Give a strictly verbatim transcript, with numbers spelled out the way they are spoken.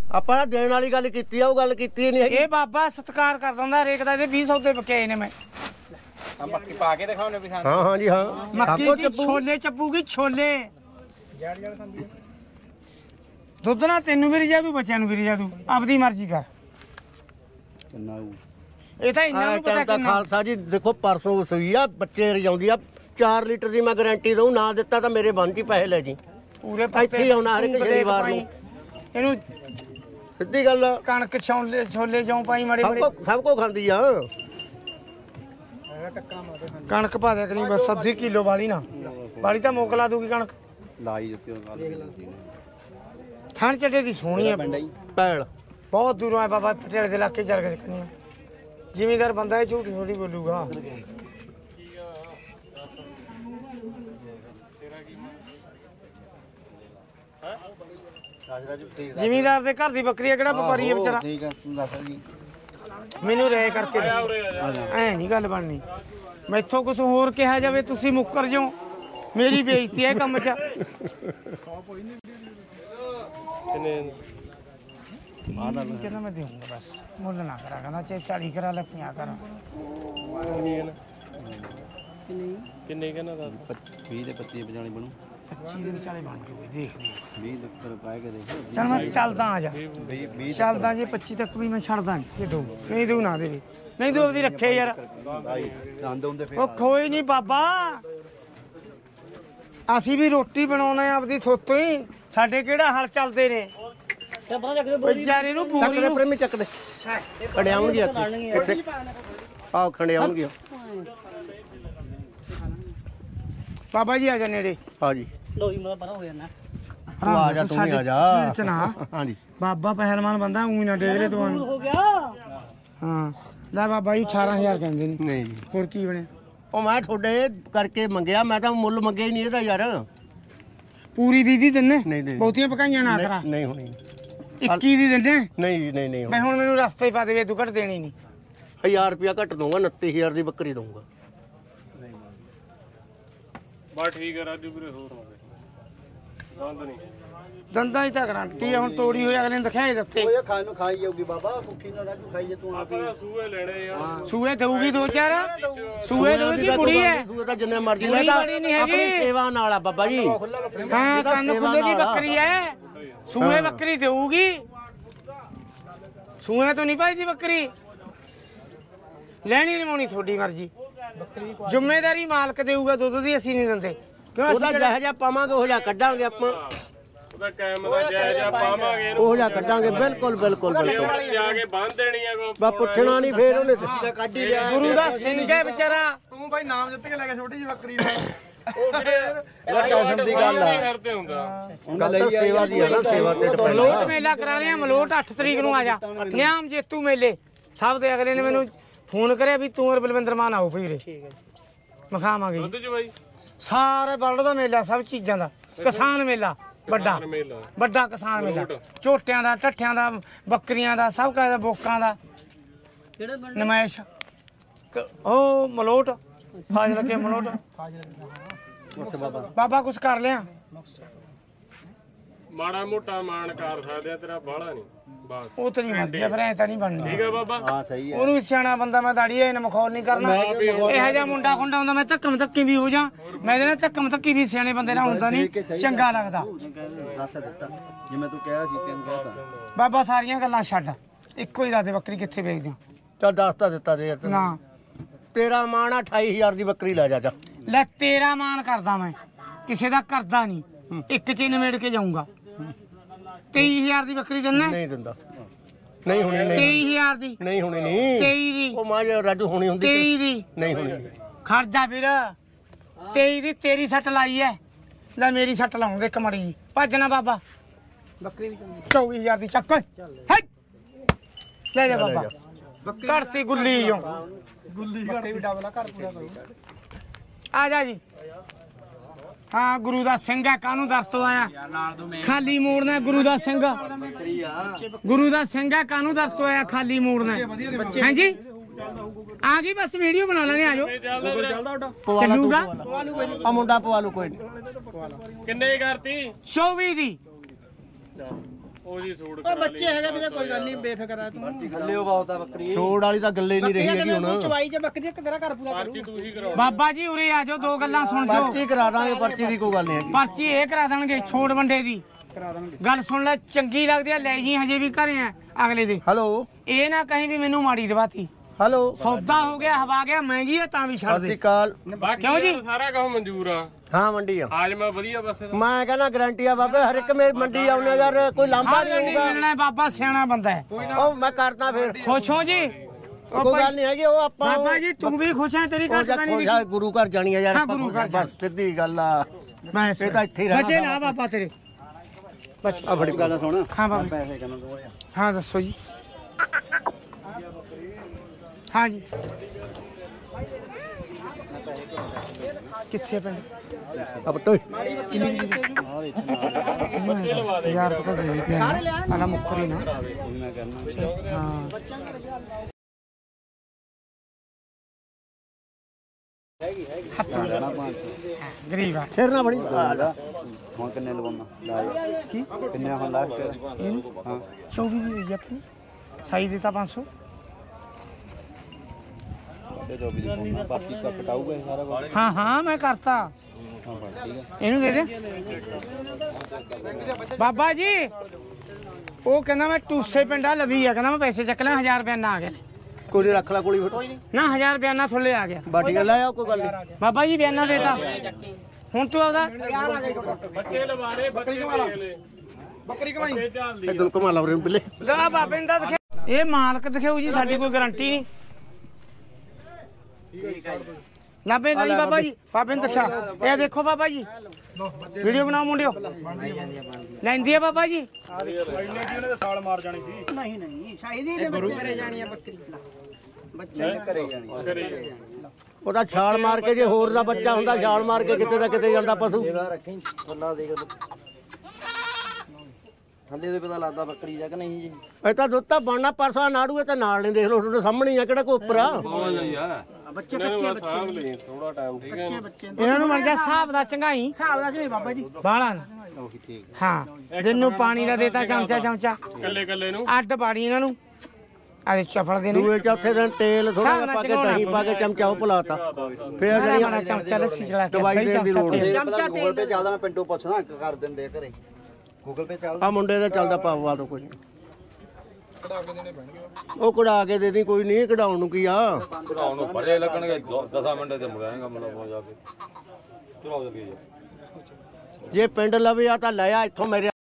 ਆਪਾਂ ਦੇਣ ਵਾਲੀ ਗੱਲ ਕੀਤੀ ਆ, ਉਹ ਗੱਲ ਕੀਤੀ ਨਹੀਂ ਹੈਗੀ। ਇਹ ਬਾਬਾ ਸਤਿਕਾਰ ਕਰ ਦਿੰਦਾ ਹਰੇਕ ਦਾ। ਇਹਦੇ ਵੀਹ ਸੌਦੇ ਪੱਕੇ ਨੇ। ਮੈਂ ਮੱਕੀ ਪਾ ਕੇ ਦਿਖਾਉਣੇ ਵੀ ਹਾਂ ਹਾਂ ਜੀ ਹਾਂ। ਮੱਕੀ ਦੀ ਛੋਲੇ ਚੱਪੂਗੀ ਛੋਲੇ। ਦੁੱਧ ਨਾ ਤੈਨੂੰ ਵੀ ਰਜਾ ਦੂ, ਬੱਚਿਆਂ ਨੂੰ ਵੀ ਰਜਾ ਦੂ, ਆਪਦੀ ਮਰਜ਼ੀ ਕਰ। ਇਹ ਤਾਂ ਇਹਨਾਂ ਨੂੰ ਪਤਾ ਕਿੰਨਾ। ਖਾਲਸਾ ਜੀ ਦੇਖੋ ਪਰਸੋਂ ਸੂਈ ਆ, ਬੱਚੇ ਰਜਾਉਂਦੀ ਆ, ਚਾਰ ਲੀਟਰ ਦੀ ਮੈਂ ਗਾਰੰਟੀ ਦਊਂ। ਨਾ ਦਿੱਤਾ ਤਾਂ ਮੇਰੇ ਬੰਦ ਹੀ ਪੈਸੇ ਲੈ ਜੀ। ਪੂਰੇ ਇੱਥੇ ਹੀ ਆਉਣਾ ਹਰ ਇੱਕ ਸ਼ਨੀਵਾਰ ਨੂੰ। ਇਹਨੂੰ ਸਿੱਧੀ ਗੱਲ। ਕਣਕ ਛੋਲੇ ਛੋਲੇ ਜੋਂ ਪਾਈ ਮਾੜੇ ਮਾੜੇ ਸਭ ਕੋ ਖਾਂਦੀ ਆ। ਕਣਕ ਪਾ ਦਿਆ ਕਰੀ ਬਸ ਅੱਧੀ ਕਿਲੋ ਵਾਲੀ ਨਾ ਵਾਲੀ ਤਾਂ ਮੁੱਕ ਲਾ ਦੂਗੀ ਕਣਕ। ਲਾਈ ਦਿੱਤੀ ਥਣ ਚੱਡੇ ਦੀ ਸੋਹਣੀ ਆ ਪੈਲ। ਬਹੁਤ ਦੂਰੋਂ ਆ ਬਾਬਾ ਪਟੇਲ ਦੇ ਇਲਾਕੇ ਚੱਲ ਕੇ ਦੇਖਣੀ। ਜ਼ਿਮੀਦਾਰ ਬੰਦਾ ਇਹ ਝੂਠੀ ਥੋੜੀ ਬੋਲੂਗਾ। ਜ਼ਿਮੀਦਾਰ ਦੇ ਘਰ ਦੀ ਬੱਕਰੀ ਆ, ਕਿਹੜਾ ਵਪਾਰੀ ਆ ਵਿਚਾਰਾ। ਠੀਕ ਆ ਤੂੰ ਦੱਸ ਜੀ। ਮੈਨੂੰ ਰਹਿ ਕਰਕੇ ਐ ਨਹੀਂ ਗੱਲ ਬਣਨੀ। ਮੈਥੋਂ ਕੁਝ ਹੋਰ ਕਿਹਾ ਜਾਵੇ ਤੁਸੀਂ ਮੁੱਕਰ ਜਾਓ। ਮੇਰੀ ਬੇਇੱਜ਼ਤੀ ਹੈ ਕੰਮ 'ਚ। ਕਹਿੰਦਾ ਮੈਂ ਦੇਊਂਗਾ ਬਸ, ਮੁੱਲ ਨਾ ਕਰਾ। ਕਹਿੰਦਾ ਚਾਹੇ ਚਾਲੀ ਕਰਾ ਲੈ, ਪੰਜਾਹ ਕਰਾ। ਕਿੰਨੇ ਕਹਿੰਦਾ ਦੱਸ। ਵੀਹ ਦੇ ਪੱਚੀ ਬਜਾਣੀ ਬਣੂ। ਪੱਚੀ ਦੇ ਵਿਚਾਲੇ ਬਣ ਜੂਗੀ, ਦੇਖ ਲਈ। ਵੀਹ ਲੱਖ ਪਾਏ ਕੇ ਦੇਖ। ਚੱਲ ਮੈਂ ਚੱਲਦਾ ਆ ਜਾ। ਵੀਹ ਚੱਲਦਾ ਜੇ ਪੱਚੀ ਤੱਕ ਵੀ ਮੈਂ ਛੱਡਦਾ ਨਹੀਂ। ਇਹ ਦਊ ਨਹੀਂ ਦਊ ਨਾ ਦੇਵੇ। ਨਹੀਂ ਦਊ ਆਪਦੀ ਰੱਖੇ ਯਾਰ। ਉਹ ਕੋਈ ਨਹੀਂ ਬਾਬਾ, ਅਸੀਂ ਵੀ ਰੋਟੀ ਬਣਾਉਣਾ ਆਪਦੀ ਥੋਤੋਂ ਹੀ। ਸਾਡੇ ਕਿਹੜਾ ਹਲ ਚੱਲਦੇ ਨੇ ਵਿਚਾਰੇ ਨੂੰ ਪੂਰੀ ਨੂੰ ਪ੍ਰੇਮੀ ਚੱਕ ਦੇ ਖੜਿਆਉਣਗੇ ਇੱਥੇ। ਆਹ ਖੜਿਆਉਣਗੇ ਬਾਬਾ ਜੀ। ਆ ਜਾ ਨੇੜੇ। ਹਾਂ ਜੀ ਲੋਈ ਮੇਰਾ ਪਰਾਂ ਹੋ ਜਾਣਾ। ਤੂੰ ਆ ਜਾ, ਤੂੰ ਆ ਜਾ। ਹਾਂ ਜੀ ਬਾਬਾ ਪਹਿਲਵਾਨ ਬੰਦਾ, ਊਂ ਨਾ ਡੇਗ ਲੈ ਤੂੰ। ਹੋ ਗਿਆ ਹਾਂ ਲੈ ਬਾਬਾ ਜੀ ਅਠਾਰਾਂ ਹਜ਼ਾਰ ਕਹਿੰਦੇ ਨੇ। ਨਹੀਂ ਜੀ ਹੋਰ ਕੀ ਬਣਿਆ? ਉਹ ਮੈਂ ਤੁਹਾਡੇ ਕਰਕੇ ਮੰਗਿਆ, ਮੈਂ ਤਾਂ ਮੁੱਲ ਮੰਗਿਆ ਹੀ ਨਹੀਂ ਇਹਦਾ ਯਾਰ। ਪੂਰੀ ਵੀਹ ਦੀ ਦਿੰਨੇ? ਨਹੀਂ ਨਹੀਂ ਬਹੁਤੀਆਂ ਪਕਾਈਆਂ ਨਾ ਕਰਾ। ਨਹੀਂ ਹੋਣੀ। ਇੱਕੀ ਦੀ ਦਿੰਦੇ? ਨਹੀਂ ਜੀ ਨਹੀਂ ਨਹੀਂ। ਮੈਂ ਹੁਣ ਮੈਨੂੰ ਰਸਤੇ ਪਾ ਦੇਵੇ, ਤੂੰ ਘੱਟ ਦੇਣੀ ਨਹੀਂ। ਹਜ਼ਾਰ ਰੁਪਇਆ ਘੱਟ ਦਊਂਗਾ, ਉਨੱਤੀ ਹਜ਼ਾਰ ਦੀ ਬੱਕਰੀ ਦਊਂਗਾ। ਬਸ ਠੀਕ ਹੈ ਰਾਜੂ ਵੀਰੇ, ਹੋਰ ਬੰਦ ਨਹੀਂ। ਦੰਦਾਂ ਹੀ ਤਾਂ ਗਰੰਟੀ ਆ। ਹੁਣ ਤੋੜੀ ਹੋਈ ਅਗਲੇ ਨੇ ਦਿਖਾਏ ਦਿੱਤੇ। ਓਏ ਖਾਣ ਨੂੰ ਖਾਈ ਜਾਊਗੀ ਬਾਬਾ, ਭੁੱਖੀ ਨਾ ਰਾਜੂ ਖਾਈ ਜੇ ਤੂੰ ਆਪ ਹੀ। ਸੂਏ ਲੈਣੇ ਯਾਰ। ਸੂਏ ਦਊਗੀ ਦੋ ਚਾਰ। ਸੂਏ ਦਊਗੀ ਕੁੜੀ ਹੈ। ਸੂਏ ਤਾਂ ਜਿੰਨੇ ਮਰਜ਼ੀ ਲੈ ਕੁੜੀ ਜਾ, ਬੜੀ ਨਹੀਂ ਹੈਗੀ। ਆਪਣੀ ਸੇਵਾ ਨਾਲ ਆ ਬਾਬਾ ਜੀ। ਹਾਂ ਕੰਨ ਖੁੱਲੇ ਦੀ ਬੱਕਰੀ ਹੈ। ਸੂਏ ਬੱਕਰੀ ਦੇਊਗੀ। ਸੂਏ ਤੋਂ ਨਹੀਂ ਭਾਈਦੀ ਬੱਕਰੀ। ਲੈਣੀ ਲਵਾਉਣੀ ਤੁਹਾਡੀ ਮਰਜ਼ੀ। ਜ਼ਿੰਮੇਵਾਰੀ ਮਾਲਕ ਦੇਊਗਾ ਦੁੱਧ ਦੀ, ਅਸੀਂ ਨਹੀਂ ਦਿੰਦੇ। ਕਿਉਂ? ਉਹਦਾ ਜਿਹੋ ਜਿਹਾ ਪਾਵਾਂਗੇ ਉਹ ਜਿਹਾ ਕੱਢਾਂਗੇ ਆਪਾਂ। ਉਹਦਾ ਕਾਇਮ ਦਾ ਜਾਇਜ਼ਾ ਪਾਵਾਂਗੇ ਇਹਨੂੰ। ਉਹ ਜਿਹਾ ਕੱਢਾਂਗੇ। ਬਿਲਕੁਲ ਬਿਲਕੁਲ ਬਿਲਕੁਲ। ਜਾ ਕੇ ਬੰਨ ਦੇਣੀ ਆ ਕੋ। ਬਾ ਪੁੱਛਣਾ ਨਹੀਂ ਫੇਰ ਉਹਨੇ ਕੱਢ ਹੀ ਲਿਆ। ਗੁਰੂ ਦਾ ਸਿੰਘ ਹੈ ਵਿਚਾਰਾ। ਤੂੰ ਭਾਈ ਨਾਮ ਜਿੱਤ ਕੇ ਲੈ ਗਿਆ ਛੋਟੀ ਜਿਹੀ ਬੱਕਰੀ ਨੂੰ। ਉਹ ਵੀਰੇ ਕਸਮ ਦੀ ਗੱਲ ਆ। ਕਰਦੇ ਹੁੰਦਾ ਗੱਲ ਤਾਂ ਸੇਵਾ ਦੀ ਆ ਨਾ, ਸੇਵਾ ਤੇ ਡਿਪੈਂਡ। ਮਲੋਟ ਮੇਲਾ ਕਰਾ ਲਿਆ। ਮਲੋਟ ਅੱਠ ਤਰੀਕ ਨੂੰ ਆ ਜਾ। ਨਿਆਮ ਜੇਤੂ ਮੇਲੇ ਸਭ ਦੇ। ਅਗਲੇ ਨੇ ਮੈਨੂੰ ਫੋਨ ਕਰਿਆ ਵੀ ਤੂੰ ਔਰ ਬਲਵਿੰਦਰ ਮਾਨ ਆਓ ਵੀਰੇ। ਠੀਕ ਹੈ ਜੀ, ਮਖਾਵਾਂਗੇ ਦੁੱਧ ਚ ਬਾਈ। ਸਾਰੇ ਵਰਲਡ ਦਾ ਮੇਲਾ, ਸਭ ਚੀਜ਼ਾਂ ਦਾ। ਕਿਸਾਨ ਮੇਲਾ ਵੱਡਾ ਵੱਡਾ ਕਿਸਾਨ ਮੇਲਾ। ਝੋਟਿਆਂ ਦਾ, ਢੱਠਿਆਂ ਦਾ, ਬੱਕਰੀਆਂ ਦਾ, ਸਭ ਕਾਇਦਾ, ਬੋਕਾਂ ਦਾ ਨਮਾਇਸ਼। ਉਹ ਮਲੋਟ ਫਾਜ਼ਲ ਕੇ ਮਲੋਟ। ਬਾਬਾ ਕੁਛ ਕਰ ਲਿਆ। ਮਾੜਾ ਮੋਟਾ ਮਾਣ ਕਰ ਸਕਦੇ ਆ, ਤੇਰਾ ਬਾਹਲਾ ਨਹੀਂ ਬਸ। ਉਹ ਤਾਂ ਨਹੀਂ ਮਰਦੀ ਫਿਰ ਐ ਤਾਂ ਨਹੀਂ ਬਣਨੀ। ਠੀਕ ਹੈ ਬਾਬਾ। ਹਾਂ ਸਹੀ ਹੈ। ਉਹਨੂੰ ਸਿਆਣਾ ਬੰਦਾ ਮੈਂ ਦਾੜੀ ਇਹਨੇ ਮਖੌਲ ਨਹੀਂ ਕਰਨਾ। ਇਹੋ ਜਿਹਾ ਮੁੰਡਾ ਖੁੰਡਾ ਹੁੰਦਾ ਮੈਂ ਧੱਕਮ ਧੱਕੀ ਵੀ ਹੋ ਜਾ। ਮੈਂ ਇਹਦੇ ਨਾਲ ਧੱਕਮ ਧੱਕੀ ਵੀ ਸਿਆਣੇ ਬੰਦੇ ਨਾਲ ਹੁੰਦਾ ਨਹੀਂ ਚੰਗਾ ਲੱਗਦਾ। ਦੱਸ ਦਿੱਤਾ ਜਿਵੇਂ ਤੂੰ ਕਿਹਾ ਸੀ ਤੈਨੂੰ ਕਹਿਤਾ। ਬਾਬਾ ਸਾਰੀਆਂ ਗੱਲਾਂ ਛੱਡ, ਇੱਕੋ ਹੀ ਦੱਸ ਦੇ ਬੱਕਰੀ ਕਿੱਥੇ ਵੇਚਦੇ ਹੋ? ਚੱਲ ਦੱਸ ਤਾਂ ਦਿੱਤਾ ਦੇ ਯਾਰ। ਨਾ ਤੇਰਾ ਮਾਣ ਆ ਅਠਾਈ ਹਜ਼ਾਰ ਦੀ ਬੱਕਰੀ ਲੈ ਜਾ। ਲੈ ਤੇਰਾ ਮਾਨ ਕਰਦਾ ਮੈਂ, ਕਿਸੇ ਦਾ ਕਰਦਾ ਨਹੀਂ। ਇੱਕ ਚ ਨਿਮੇੜ ਕੇ ਜਾਊਂਗਾ। ਤੇਈ ਹਜ਼ਾਰ ਦੀ ਬੱਕਰੀ ਦਿੰਨਾ? ਨਹੀਂ ਦਿੰਦਾ। ਨਹੀਂ ਹੋਣੀ। ਨਹੀਂ ਤੇਈ ਹਜ਼ਾਰ ਦੀ। ਨਹੀਂ ਹੋਣੀ। ਨਹੀਂ ਤੇਈ ਦੀ। ਉਹ ਮਾਂ ਰਾਜੂ ਹੋਣੀ ਹੁੰਦੀ। ਤੇਈ ਦੀ ਨਹੀਂ ਹੋਣੀ। ਖਰਜਾ ਵੀਰ। ਤੇਈ ਦੀ ਤੇਰੀ ਸੱਟ ਲਾਈ ਐ। ਲੈ ਮੇਰੀ ਸੱਟ ਲਾਉਂ ਦੇ ਕਮੜੀ ਜੀ। ਭੱਜਣਾ ਬਾਬਾ। ਬੱਕਰੀ ਵੀ ਚੌਵੀ ਹਜ਼ਾਰ ਦੀ ਚੱਕ। ਲੈ ਜਾ ਬਾਬਾ। ਘੜਤੀ ਗੁੱਲੀ ਜੋ ਗੁੱਲੀ ਘੜਤੀ ਵੀ ਡਬਲਾ ਘਰ ਪੂਰਾ ਕਰੋ। ਆ ਜਾ ਜੀ। ਹਾਂ ਗੁਰੂ ਦਾ ਸਿੰਘ ਹੈ। ਕਾਹਨੂੰ ਦਰ ਤੋਂ ਆਇਆ? ਖਾਲੀ ਮੋੜਨਾ ਗੁਰੂ ਦਾ ਸਿੰਘ। ਗੁਰੂ ਦਾ ਸਿੰਘ ਹੈ। ਕਾਹਨੂੰ ਦਰ ਤੋਂ ਆਇਆ? ਖਾਲੀ ਮੋੜਨਾ। ਹਾਂਜੀ ਆ ਗਈ ਬਸ ਵੀਡੀਓ ਬਣਾ ਲੈਣੇ। ਆ ਜਾਓ ਚੱਲੂਗਾ। ਆ ਮੁੰਡਾ ਪਵਾ ਲੂ ਕੋਈ ਨਹੀਂ। ਕਿੰਨੇ ਕਰਤੀ? ਚੌਵੀ ਦੀ। ਉਹ ਜੀ ਸੂਟ ਉਹ ਬੱਚੇ ਹੈਗੇ ਵੀਰੇ ਕੋਈ ਗੱਲ ਨਹੀਂ ਬੇਫਿਕਰ ਆ ਤੂੰ ਥੱਲੇ ਬਹੁਤ ਆ ਬੱਕਰੀ ਛੋੜ ਵਾਲੀ ਤਾਂ ਗੱਲੇ ਨਹੀਂ ਰਹੀ ਹੈਗੀ ਹੁਣ ਚਵਾਈ ਚ ਬੱਕਰੀ ਇੱਕ ਤੇਰਾ ਘਰ ਪੂਰਾ ਕਰੂ ਪਰਚੀ ਤੁਸੀਂ ਕਰਾਉਣੀ ਬਾਬਾ ਜੀ ਉਰੇ ਆ ਜਾਓ, ਦੋ ਗੱਲਾਂ ਸੁਣ ਜਾਓ। ਪਰਚੀ ਕਰਾ ਦਾਂਗੇ, ਪਰਚੀ ਦੀ ਕੋਈ ਗੱਲ ਨਹੀਂ ਹੈਗੀ। ਪਰਚੀ ਇਹ ਕਰਾ ਦੇਣਗੇ ਛੋੜ ਵੰਡੇ ਦੀ। ਕਰਾ ਦੇਣਗੇ। ਗੱਲ ਸੁਣ ਲੈ, ਚੰਗੀ ਲੱਗਦੀ ਆ ਲੈ ਜੀ, ਹਜੇ ਵੀ ਘਰੇ ਆ ਅਗਲੇ ਦੇ। ਹੈਲੋ ਇਹ ਨਾ ਕਹੀਂ ਵੀ ਮੈਨੂੰ ਮਾੜੀ ਦਵਾਤੀ। ਹੈਲੋ ਸੌਦਾ ਹੋ ਗਿਆ, ਹਵਾ ਗਿਆ, ਮਹਿੰਗੀ ਆ ਤਾਂ ਵੀ ਛੱਡ ਸਤਿ ਸ਼੍ਰੀ ਦੇ। ਅਕਾਲ। ਬਾਕੀ ਕਿਉਂ ਜੀ? ਸਾਰਾ ਕੰਮ ਮਨਜ਼ੂਰ ਆ। ਹਾਂ ਮੰਡੀ ਆ, ਆਜ ਮੈਂ ਵਧੀਆ ਬਸ ਮੈਂ ਕਹਿੰਦਾ ਗਾਰੰਟੀ ਆ ਬਾਬੇ, ਹਰ ਇੱਕ ਮੇ ਮੰਡੀ ਆਉਣੇ ਯਾਰ, ਕੋਈ ਲਾਂਭਾ ਹਾਂ ਨਹੀਂ ਨਹੀਂ ਹੋਊਗਾ। ਮਿਲਣਾ, ਬਾਬਾ ਸਿਆਣਾ ਬੰਦਾ ਹੈ। ਉਹ ਮੈਂ ਕਰਦਾ ਫਿਰ, ਖੁਸ਼ ਹੋ ਜੀ? ਉਹ ਕੋਈ ਭਾਈ- ਗੱਲ ਨਹੀਂ ਹੈਗੀ। ਉਹ ਆਪਾਂ ਬਾਬਾ ਜੀ ਤੂੰ ਵੀ ਖੁਸ਼ ਹੈ? ਤੇਰੀ ਉਹ ਘੱਟ ਤਾਂ ਨਹੀਂ ਜਾ ਗੁਰੂ ਘਰ ਜਾਣੀ ਆ ਯਾਰ, ਹਾਂ, ਆਪਾਂ ਗੁਰੂ ਘਰ ਬਸ ਸਿੱਧੀ ਗੱਲ ਆ। ਮੈਂ ਇਹ ਤਾਂ ਇੱਥੇ ਹੀ ਰਹਿਣਾ ਬਚੇ ਨਾ ਬਾਬਾ ਤੇਰੇ। ਬਚ ਆ ਫੜੀ ਗੱਲ ਸੁਣ। ਹਾਂ ਬਾਬਾ, ਪੈਸੇ ਕਿੰਨਾ ਦੋ ਹਾਂ ਦੱਸੋ ਜੀ। ਹਾਂ ਜੀ ਕਿੱਥੇ ਪਿੰਡ? ਅਬ ਤੋਂ ਕਿੰਨੀ ਯਾਰ ਪਤਾ ਦੇ ਦੇ ਸਾਰੇ ਲਿਆ ਆਲਾ ਮੁੱਕਰੀ ਨਾ ਮੈਂ ਕਰਨਾ ਹਾਂ ਲੈਣਾ ਪੰਜ ਗਰੀਬ ਆ ਸਿਰ ਨਾ ਫੜੀ। ਹੁਣ ਕਿੰਨੇ ਲਵਾਉਣਾ ਲਾਏ ਕੀ ਕਿੰਨੇ ਹੁਣ ਲਾਸਟ ਇਹਨੂੰ ਹਾਂ ਚੌਵੀ ਦੀ ਰਹੀ ਆਪਣੀ ਸਾਈ ਦਿੱਤਾ ਪੰਜ ਸੌ। ਸਾਡੇ ਦੋ ਵੀ ਦੀ ਬਾਕੀ ਕਾ ਕਟਾਊਗਾ ਇਹ ਸਾਰਾ ਕੁਝ ਹਾਂ ਹਾਂ ਮੈਂ ਕਰਤਾ। ਹਾਂ ਬਸ ਠੀਕ ਹੈ ਇਹਨੂੰ ਦੇ ਦੇ ਬਾਬਾ ਜੀ। ਉਹ ਕਹਿੰਦਾ ਮੈਂ ਟੂਸੇ ਪਿੰਡਾ ਲਵੀ ਆ, ਕਹਿੰਦਾ ਮੈਂ ਪੈਸੇ ਚੱਕ ਲੈ, ਹਜ਼ਾਰ ਰੁਪਇਆ ਨਾ ਆ ਗਿਆ। ਕੋਈ ਨੀ, ਰੱਖ ਲੈ ਕੋਲੀ ਫਿਰ। ਨਾ ਹਜ਼ਾਰ ਰੁਪਇਆ ਨਾ ਥੱਲੇ ਆ ਗਿਆ। ਬਾਟੀ ਗੱਲ ਆ, ਕੋਈ ਗੱਲ ਨਹੀਂ। ਬਾਬਾ ਜੀ ਬਿਆਨਾ ਦੇਤਾ। ਹੁਣ ਤੂੰ ਆਪਦਾ ਬੱਚੇ ਲਵਾ ਲੈ, ਬੱਕਰੀ ਕਮਾ ਲੈ, ਬੱਕਰੀ ਕਮਾਈ ਬੱਚੇ ਝਾਲਦੀ ਇਹ ਦੁਲ ਕਮਾ ਲਾ ਰਹੇ ਬਿੱਲੇ। ਲਾ ਬਾਬੇ ਨੇ ਤਾਂ ਦਿਖਿਆ। ਇਹ ਮਾਲਕ ਦਿਖਾਉ ਜੀ, ਸਾਡੀ ਕੋਈ ਗਾਰੰਟੀ ਨਹੀਂ। ਲਾਬੇ ਲਈ ਬਾਬਾ ਜੀ, ਬਾਬੇ ਨੇ ਦਿਖਿਆ। ਇਹ ਦੇਖੋ ਬਾਬਾ ਜੀ, ਵੀਡੀਓ ਬਣਾਓ ਮੁੰਡਿਓ। ਲੈਂਦੀ ਆ ਬਾਬਾ ਜੀ। ਨਹੀਂ ਨਹੀਂ ਸ਼ਾਇਦ ਇਹਦੇ ਬੱਚੇ ਘਰੇ ਜਾਣੀ ਆ ਬੱਕਰੀ ਬੱਚੇ ਘਰੇ ਜਾਣੀ ਕਰੇ ਉਹਦਾ ਛਾਲ ਮਾਰ ਕੇ, ਜੇ ਹੋਰ ਦਾ ਬੱਚਾ ਹੁੰਦਾ ਛਾਲ ਮਾਰ ਕੇ ਕਿਤੇ ਦਾ ਕਿਤੇ ਜਾਂਦਾ ਪਸ਼ੂ। ਰੱਖੀ ਫੁੱਲਾ ਦੇਖ ਥੱਲੇ ਦੇ ਪਤਾ ਲੱਗਦਾ ਬੱਕਰੀ ਦਾ ਕਿ ਨਹੀਂ ਜੀ ਇਹ ਤਾਂ ਦੁੱਧ ਤਾਂ ਬਣਨਾ ਪਰਸਾ ਨਾੜੂਏ ਤਾਂ ਨਾਲ ਨਹੀਂ, ਦੇਖ ਲਓ ਤੁਹਾਡੇ ਸਾਹਮਣੇ ਹੀ ਆ, ਕਿਹੜਾ ਕੋਈ ਉੱਪਰ ਆ। ਬੱਚੇ ਇਹਨਾਂ ਬੱਚੇ ਨੂੰ ਬਸ ਸਾਂਭ ਲਈ ਥੋੜਾ ਟਾਈਮ, ਠੀਕ ਹੈ? ਬੱਚੇ ਇਹਨਾਂ ਨੂੰ ਮਰ ਜਾ ਹਿਸਾਬ ਦਾ ਚੰਗਾਈ, ਹਿਸਾਬ ਦਾ ਨਹੀਂ ਬਾਬਾ ਜੀ। ਬਾਲਾ ਨਾ। ਉਹੀ ਠੀਕ ਹਾਂ ਜਿੰਨੂੰ ਪਾਣੀ ਦਾ ਦੇਤਾ ਚਮਚਾ ਚਮਚਾ, ਕੱਲੇ ਕੱਲੇ ਨੂੰ ਅੱਡ ਬਾੜੀ ਇਹਨਾਂ ਨੂੰ। ਆਲੇ ਚਫਲ ਦੇ ਨੇ ਦੂਏ ਚੌਥੇ ਦਿਨ ਤੇਲ ਥੋੜਾ ਜਿਹਾ ਪਾ ਕੇ, ਦਹੀਂ ਪਾ ਕੇ ਚਮਚਾ ਉਹ ਭੁਲਾਤਾ। ਫੇਰ ਬੜਾ ਜਿਹੜੀ ਚਮਚਾ ਲੱਸੀ ਚਲਾ ਕੇ ਦਵਾਈ ਦੇਣ ਦੀ ਲੋੜ ਨਹੀਂ। ਚਮਚਾ ਗੂਗਲ ਪੇ ਚੱਲਦਾ, ਮੈਂ ਪਿੰਡੋਂ ਪੁੱਛਦਾ ਕਰ ਦਿੰਦੇ ਆ ਘਰੇ ਗੂਗਲ ਪੇ ਚੱਲਦਾ ਆ ਮੁੰਡੇ ਦਾ ਚੱਲਦਾ ਪਾਵਾ ਤੋਂ ਕੋਈ ਨੀ। ਉਹ ਕਢਾ ਕੇ ਦੇ ਦੀ, ਕੋਈ ਨਹੀਂ ਕਢਾਉਣ ਨੂੰ ਕੀ ਆ। ਚਲਾਉਣ ਨੂੰ ਬੜੇ ਲੱਗਣਗੇ ਦਸ ਮਿੰਟ ਤੇ ਮੁੜ ਆਏਗਾ ਮਤਲਬ ਹੋ ਜਾ ਕੇ ਚਲਾਓ ਜਲਦੀ ਜੇ ਪਿੰਡ ਲਵੇ ਆ ਤਾਂ ਲੈ ਆ ਇੱਥੋਂ ਮੇਰੇ